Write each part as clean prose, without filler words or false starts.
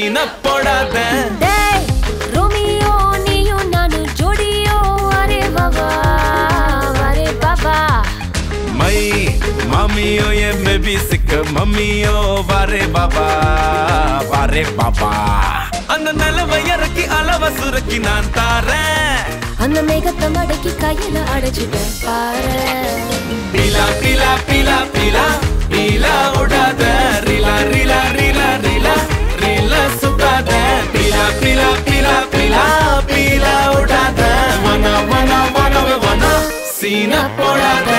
சீன போடாத டேய் ரோமியோ நீயும் நானும் ஜோடியோ அரே பாபா மை மாமியோ ये बेबी सिक मम्मियो वारे बाबा அந்த நிலவையறக்கி அளவ சுரக்கி நான் தாரேன் அந்த மேகத்தை மடக்கி கையில அடைச்சிட்டேன் பாரு பீலா பீலா பீலா பீலா பீலா உடாத ரீலா ரீலா ரீலா ரீலா ரீலா சுத்தாத பீலா பீலா பீலா பீலா பீலா உடாத வனா வனா வனா வனா சீன போடாத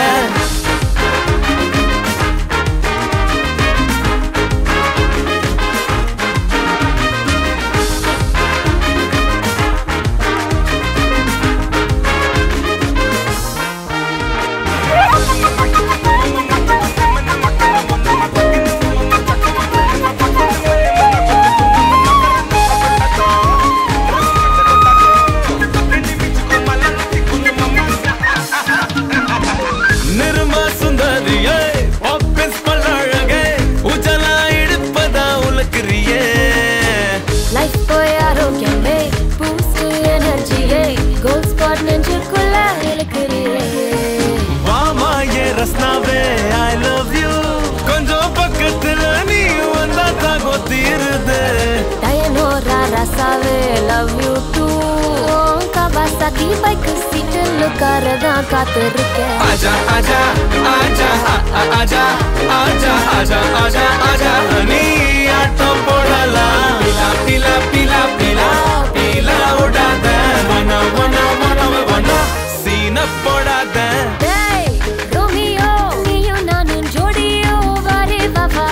love you too Kawasaki bike seat lukarada kaathirukka aja aja aja aja aja aja aja aja honey aatam podala pila pila pila pila pila udada vana vana vana vana seena podada hey romeo niyo nanun jodiyo vare baba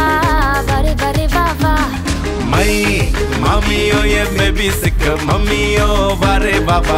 mai mamiyo ye baby sick mamiyo vare baba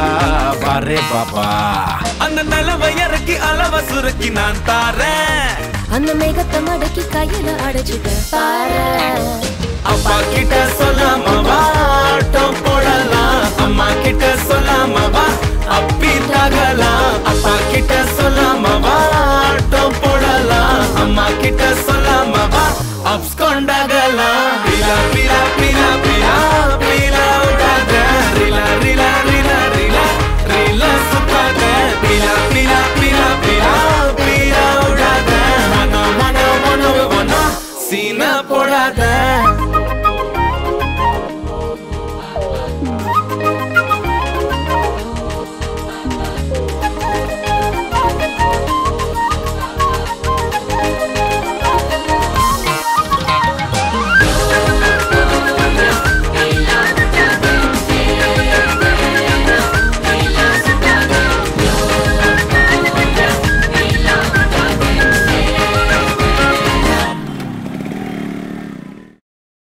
அந்த நிலவையறக்கி அளவ சுரக்கி நான் தாரேன் அந்த மேகத்தை மடக்கி கையில அடைச்சிட்டேன் பாரு அப்பா கிட்ட சொல்லாம வா ஆட்டம் போடலாம் அம்மா கிட்ட சொல்லாம வா அப்பி தகலாம் அப்பா கிட்ட சொல்லாம வா ஆட்டம் போடலாம் அம்மா கிட்ட சொல்லாம வா அப்ஸ் கொண்டாகலாம் பீலா பீலா பீலா பீலா பீலா உடாத ரீலா ரீலா ரீலா ரீலா ரீலா சுத்தாத பீலா பீலா பீலா பீலா பீலா உடாத மனோ மனோ மனோ மனோ சீனா போடாத